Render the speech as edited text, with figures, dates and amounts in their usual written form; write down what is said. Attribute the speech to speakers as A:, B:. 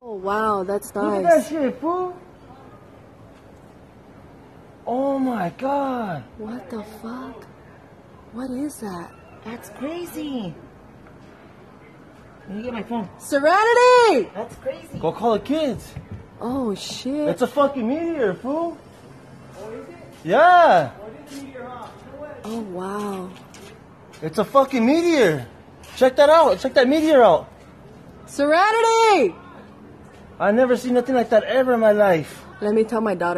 A: Oh, wow, that's nice.
B: Look at that shit, fool. Oh my god.
A: What the fuck? What is that?
B: That's crazy. Let me get my phone.
A: Serenity!
B: That's crazy. Go call the kids.
A: Oh, shit.
B: It's a fucking meteor, fool. Oh, is it? Yeah.
A: Oh, wow.
B: It's a fucking meteor. Check that out. Check that meteor out.
A: Serenity!
B: I never seen nothing like that ever in my life.
A: Let me tell my daughter.